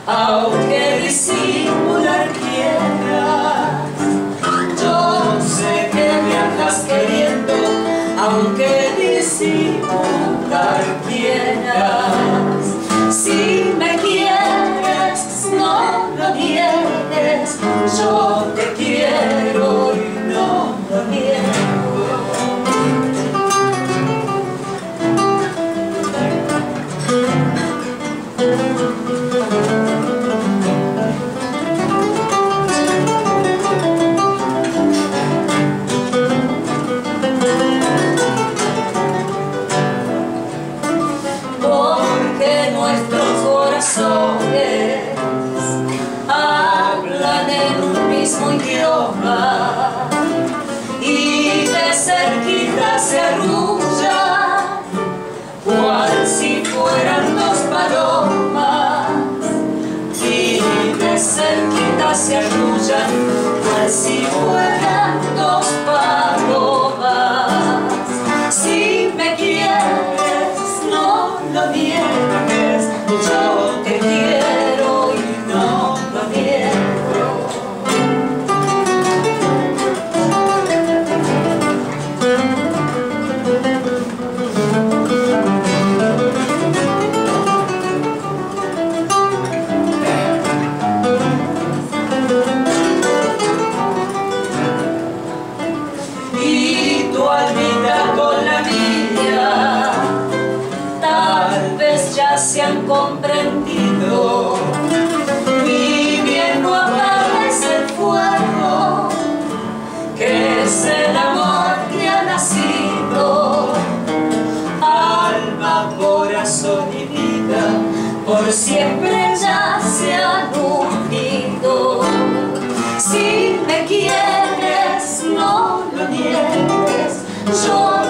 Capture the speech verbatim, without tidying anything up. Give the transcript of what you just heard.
aunque disimular quieras. Yo sé que me andas queriendo, aunque disimular quieras. Si me quieres, no lo niegues, yo te quiero y no lo niego. Porque nuestros corazones hablan en un mismo idioma y de cerquita se arrullan cual si fueran dos palomas, y de cerquita se arrullan cual si fueran dos palomas. Si me quieres, no lo niegues, yo te quiero y no lo niego. Y tu almita con la mía tal vez ya se han comprendido, y bien no apagues el fuego, que es el amor que ha nacido. Alma, corazón y vida por siempre ya se han unido. Si me quieres, no lo niegues, yo